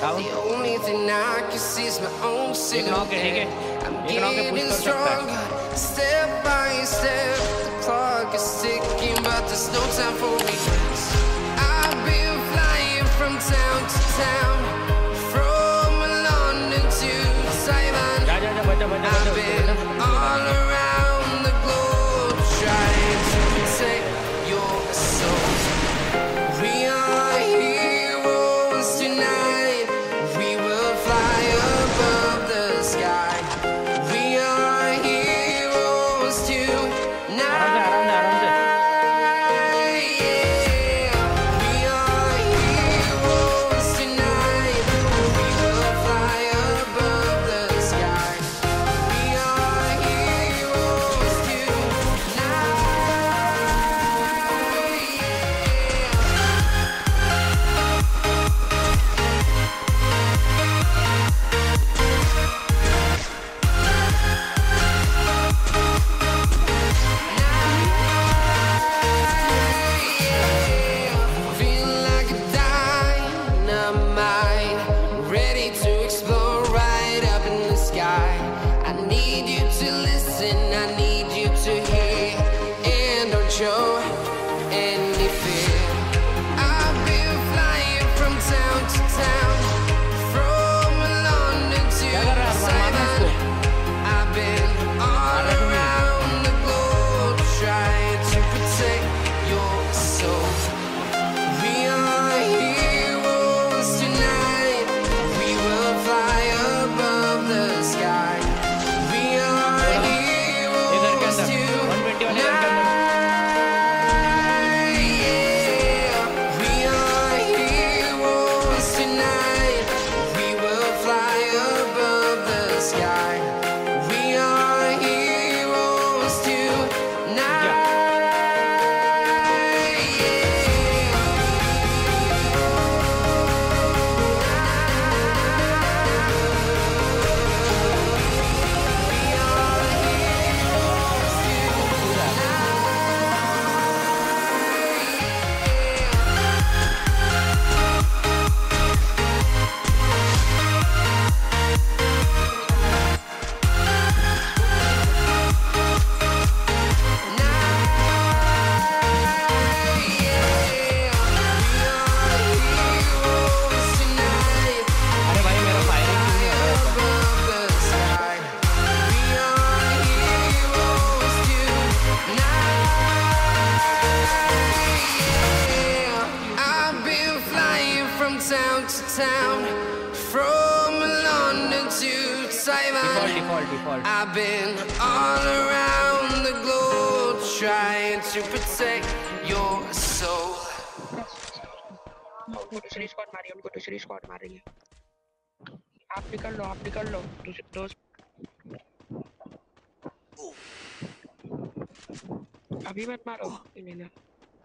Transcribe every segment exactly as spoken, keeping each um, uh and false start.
The only thing I can see is my own silhouette. I'm getting stronger, step by step. The clock is ticking, but there's no time for regrets. I've been flying from town to town, from London to Taiwan. I've been all around the globe trying to protect your soul. We are heroes tonight. We will fly above the sky. We are heroes tonight. I've been all around the globe trying to protect your soul. उनको दूसरी squad मारी उनको दूसरी squad मार रही है आप निकल लो आप निकल लो दो अभी मत मारो इन्हें ना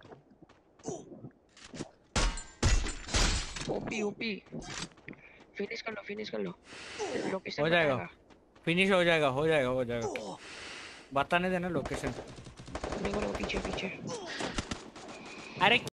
ओपी ओपी फिनिश कर लो फिनिश कर लो लोकेशन हो जाएगा फिनिश हो जाएगा हो जाएगा हो जाएगा बताने देना लोकेशन देखो लो पीछे पीछे अरे